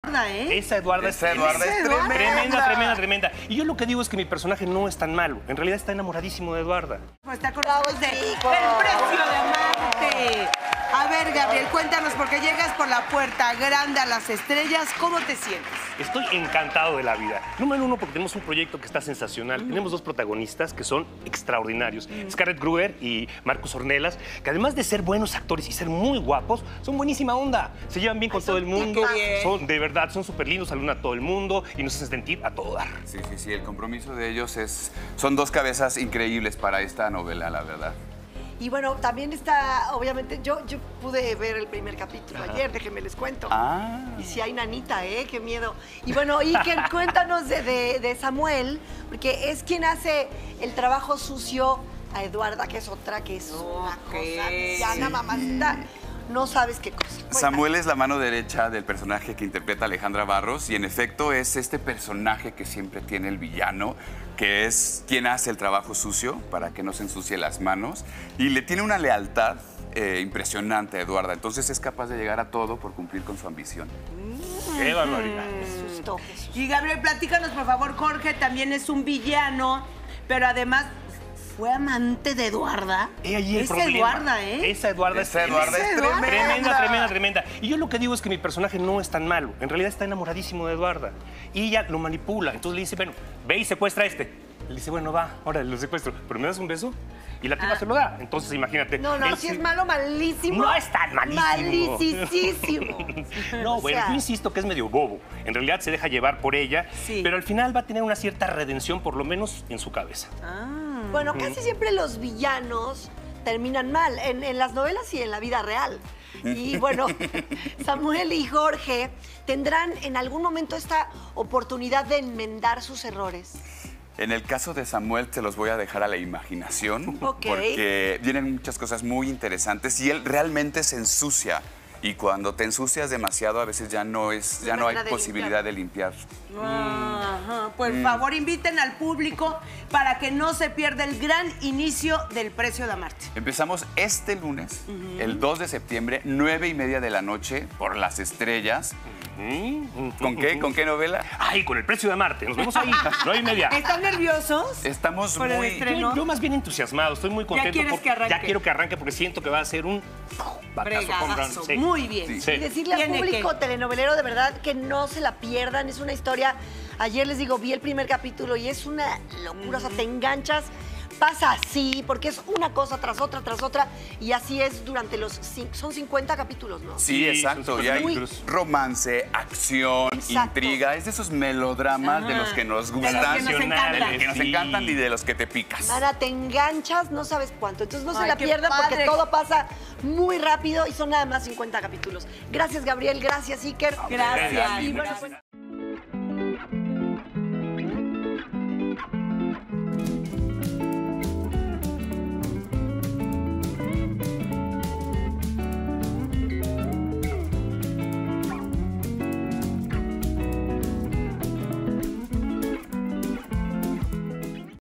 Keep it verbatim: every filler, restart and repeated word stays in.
¿Eh? Esa Eduarda es, Esa Eduarda es tremenda. tremenda. Tremenda, tremenda, tremenda. Y yo lo que digo es que mi personaje no es tan malo. En realidad está enamoradísimo de Eduarda. Pues está con nosotros de El Precio de Amarte. A ver, Gabriel, cuéntanos, porque llegas por la puerta grande a las estrellas, ¿cómo te sientes? Estoy encantado de la vida. Número uno, porque tenemos un proyecto que está sensacional. Mm. Tenemos dos protagonistas que son extraordinarios. Mm. Scarlett Gruber y Marcus Ornelas, que además de ser buenos actores y ser muy guapos, son buenísima onda. Se llevan bien con Ay, todo el mundo. Son, de verdad, son súper lindos, saludan a todo el mundo y nos hacen sentir a todo dar. Sí, sí, sí. El compromiso de ellos es... Son dos cabezas increíbles para esta novela, la verdad. Y bueno, también está, obviamente, yo, yo pude ver el primer capítulo Ajá. ayer, déjenme les cuento. Ah. Y si hay nanita, ¿eh? Qué miedo. Y bueno, Iker, cuéntanos de, de, de Samuel, porque es quien hace el trabajo sucio a Eduarda, que es otra, que es una okay. cosa villana, sí. mamacita. No sabes qué cosa. Cuéntame. Samuel es la mano derecha del personaje que interpreta Alejandra Barros y en efecto es este personaje que siempre tiene el villano, que es quien hace el trabajo sucio para que no se ensucie las manos y le tiene una lealtad eh, impresionante a Eduarda. Entonces es capaz de llegar a todo por cumplir con su ambición. Mm. ¡Qué barbaridad! Qué susto, qué susto. Y Gabriel, platícanos, por favor, Jorge también es un villano, pero además... ¿Fue amante de Eduarda? He allí el Esa problema. Eduarda, ¿eh? Esa Eduarda, Esa es, Eduarda es tremenda. Tremenda, tremenda, tremenda. Y yo lo que digo es que mi personaje no es tan malo. En realidad está enamoradísimo de Eduarda. Y ella lo manipula. Entonces le dice, bueno, ve y secuestra a este. Le dice, bueno, va, ahora lo secuestro. ¿Pero me das un beso? Y la tipa ah. se lo da. Entonces, imagínate. No, no, él, si es malo, malísimo. No es tan malísimo. Malicísimo. No, o bueno, sea... yo insisto que es medio bobo. En realidad se deja llevar por ella, sí. pero al final va a tener una cierta redención, por lo menos en su cabeza. Ah. Bueno, casi siempre los villanos terminan mal, en, en las novelas y en la vida real. Y bueno, Samuel y Jorge tendrán en algún momento esta oportunidad de enmendar sus errores. En el caso de Samuel te los voy a dejar a la imaginación, okay. porque vienen muchas cosas muy interesantes y él realmente se ensucia. Y cuando te ensucias demasiado, a veces ya no, es, ya no hay de posibilidad limpiar. de limpiar. Ajá. Por mm. favor, inviten al público para que no se pierda el gran inicio del Precio de Amarte. Empezamos este lunes, uh-huh. el dos de septiembre, nueve y media de la noche, por Las Estrellas. Uh-huh. ¿Con qué? ¿Con qué novela? Ay, con El Precio de Amarte. Nos vemos ahí, nueve y media. ¿Están nerviosos? Estamos por muy... el estreno? Yo, yo más bien entusiasmado, estoy muy contento. ¿Ya quieres por... que arranque? Ya quiero que arranque porque siento que va a ser un... Bregadazo. Sí. Muy bien. Sí. Sí. Y decirle al público que... telenovelero de verdad que no se la pierdan. Es una historia... Ayer les digo, vi el primer capítulo y es una locura. Mm. O sea, te enganchas, pasa así, porque es una cosa tras otra, tras otra. Y así es durante los... Son cincuenta capítulos, ¿no? Sí, exacto. Y hay muy... romance, acción, exacto. intriga. Es de esos melodramas Ajá. de los que nos gustan. De los que nos encantan. Que nos sí. encantan y de los que te picas. Ahora te enganchas, no sabes cuánto. Entonces no Ay, se la pierdan padre. porque todo pasa muy rápido y son nada más cincuenta capítulos. Gracias, Gabriel. Gracias, Iker. Gracias. Y bueno, pues...